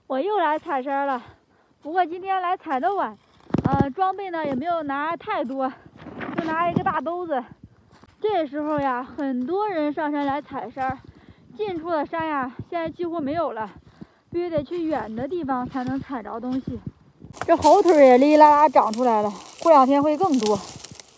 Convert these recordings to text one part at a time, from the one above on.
我又来采参了，不过今天来采的晚，装备呢也没有拿太多，就拿一个大兜子。这时候呀，很多人上山来采参，近处的山呀现在几乎没有了，必须得去远的地方才能采着东西。这猴腿也哩哩啦啦长出来了，过2天会更多。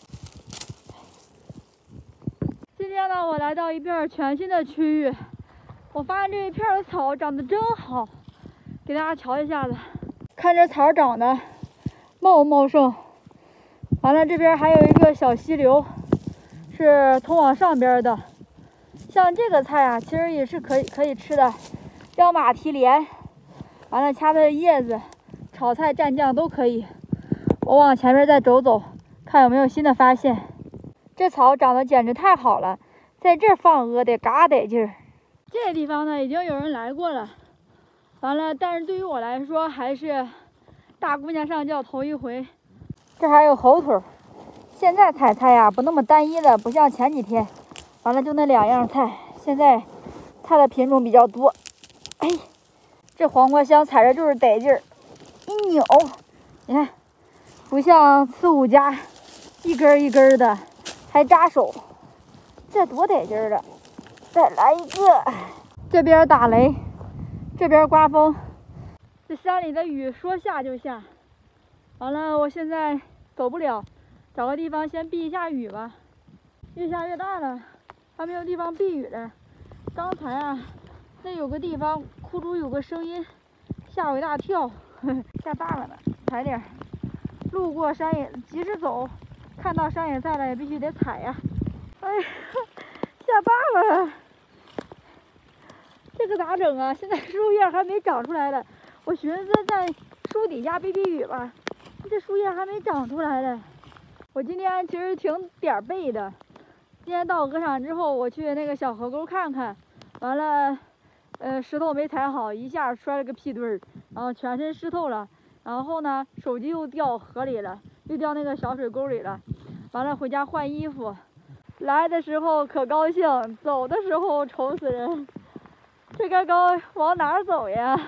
今天呢，我来到一片全新的区域，我发现这一片的草长得真好，给大家瞧一下子。看这草长得茂茂盛，完了这边还有一个小溪流，是通往上边的。像这个菜啊，其实也是可以吃的，叫马蹄莲，完了掐它的叶子，炒菜蘸酱都可以。我往前面再走走，看有没有新的发现。这草长得简直太好了，在这儿放鹅得嘎得劲儿。这个地方呢，已经有人来过了，完了，但是对于我来说还是大姑娘上轿头一回。这还有猴腿，现在采菜呀不那么单一了，不像前几天，完了就那2样菜，现在菜的品种比较多。哎，这黄瓜香采着就是得劲儿，一扭，你看，不像刺五家一根一根的，还扎手，这多得劲儿的！再来一个，这边打雷，这边刮风，这山里的雨说下就下。完了，我现在走不了，找个地方先避一下雨吧。越下越大了，还没有地方避雨了。刚才啊，那有个地方哭出有个声音，吓我一大跳，下大了呢，踩点。路过山野，即使走，看到山野菜了也必须得采呀。哎呀，下大了，这个咋整啊？现在树叶还没长出来了，我寻思在树底下避避雨吧，这树叶还没长出来呢。我今天其实挺点背的，今天到鹅场之后，我去那个小河沟看看，完了，石头没踩好，一下摔了个屁墩儿，然后全身湿透了。然后呢，手机又掉河里了，又掉那个小水沟里了。完了，回家换衣服，来的时候可高兴，走的时候愁死人。这个高往哪儿走呀？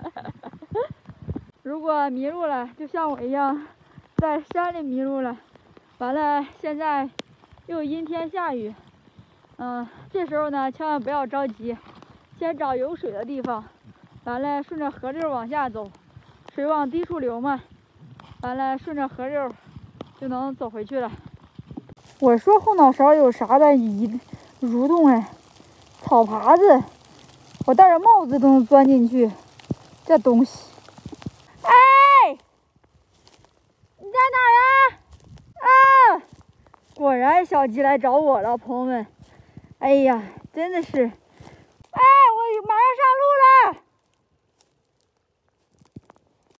如果迷路了，就像我一样，在山里迷路了。完了，现在又阴天下雨。这时候呢，千万不要着急，先找有水的地方，完了顺着河流往下走。水往低处流嘛，完了顺着河流就能走回去了。我说后脑勺有啥的蠕动哎，草耙子，我戴着帽子都能钻进去，这东西。哎，你在哪儿呀？啊，果然小鸡来找我了，朋友们。哎呀，真的是，哎，